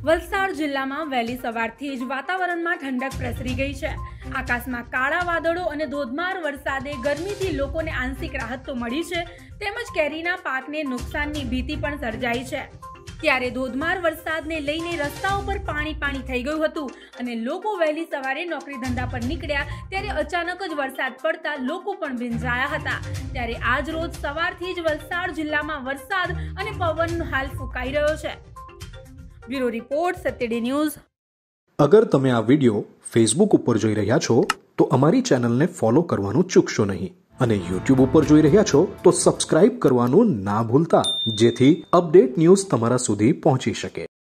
વલસાડ જિલ્લામાં વહેલી સવારથી જ વાતાવરણમાં ઠંડક પ્રસરી ગઈ છે। આકાશમાં કાળા વાદળો અને ધોધમાર વરસાદે ગરમીથી લોકોને આંશિક રાહત તો મળી છે, તેમજ કેરીના પાકને નુકસાનની ભીતિ પણ સર્જાઈ છે। ત્યારે ધોધમાર વરસાદને લઈને રસ્તાઓ પર પાણી થઈ ગયું હતું અને લોકો વહેલી સવારે નોકરી ધંધા પર નીકળ્યા ત્યારે અચાનક જ વરસાદ પડતા લોકો પણ ભીંજાયા હતા। ત્યારે આજ રોજ સવારથી જ વલસાડ જિલ્લામાં વરસાદ અને પવનનો હાલ ફૂંકાઈ રહ્યો છે। ब्यूरो रिपोर्ट सत्यडी न्यूज। अगर તમે આ વિડિયો ફેસબુક ઉપર જોઈ રહ્યા છો તો અમારી ચેનલને ફોલો કરવાનું ચૂકશો નહીં અને YouTube ઉપર જોઈ રહ્યા છો તો સબસ્ક્રાઇબ કરવાનું ના ભૂલતા, જેથી અપડેટ ન્યૂઝ તમારા સુધી પહોંચી શકે।